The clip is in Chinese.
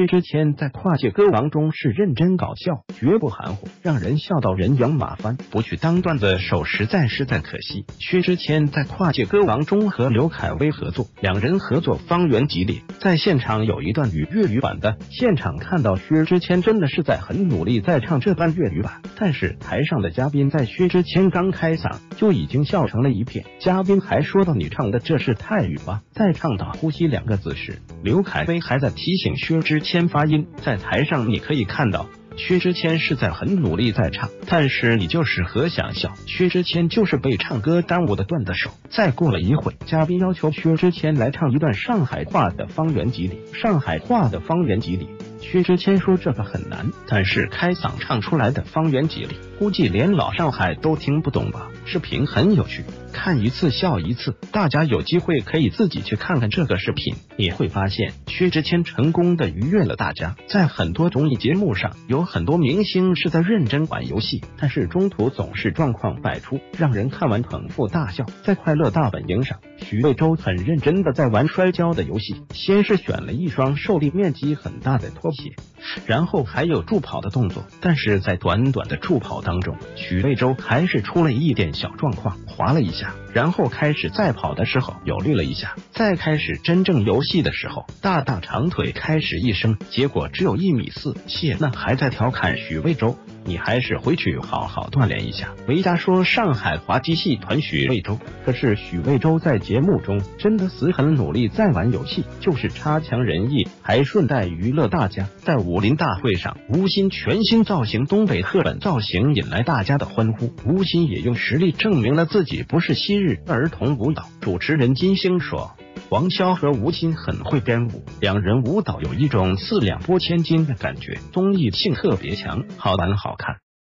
薛之谦在跨界歌王中是认真搞笑，绝不含糊，让人笑到人仰马翻。不去当段子手实在可惜。薛之谦在跨界歌王中和刘恺威合作，两人合作方圆几里。在现场有一段粤语版的，现场看到薛之谦真的是在很努力在唱这段粤语版，但是台上的嘉宾在薛之谦刚开嗓就已经笑成了一片，嘉宾还说到你唱的这是泰语吧？在唱到呼吸两个字时，刘恺威还在提醒薛之谦发音。在台上你可以看到薛之谦是在很努力在唱，但是你就是和想笑，薛之谦就是被唱歌耽误的段子手。再过了一会，嘉宾要求薛之谦来唱一段上海话的方圆几里。薛之谦说这个很难，但是开嗓唱出来的方圆几里，估计连老上海都听不懂吧。视频很有趣，看一次笑一次，大家有机会可以自己去看看这个视频，你会发现薛之谦成功的愉悦了大家。在很多综艺节目上，有很多明星是在认真玩游戏，但是中途总是状况百出，让人看完捧腹大笑。在快乐大本营上，许魏洲很认真的在玩摔跤的游戏，先是选了一双受力面积很大的拖鞋，然后还有助跑的动作，但是在短短的助跑当中，许魏洲还是出了一点小状况，滑了一下，然后开始再跑的时候犹豫了一下，再开始真正游戏的时候，大长腿开始一伸，结果只有1.4米。谢娜还在调侃许魏洲，你还是回去好好锻炼一下。维嘉说上海滑稽戏团许魏洲，可是许魏洲在节目中真的死很努力在玩游戏，就是差强人意，还顺带娱乐大家。在武林大会上，吴昕全新造型东北赫本造型引来大家的欢呼，吴昕也用实力证明了自己不是昔日儿童舞蹈。主持人金星说王骁和吴昕很会编舞，两人舞蹈有一种四两拨千斤的感觉，综艺性特别强，好玩好看。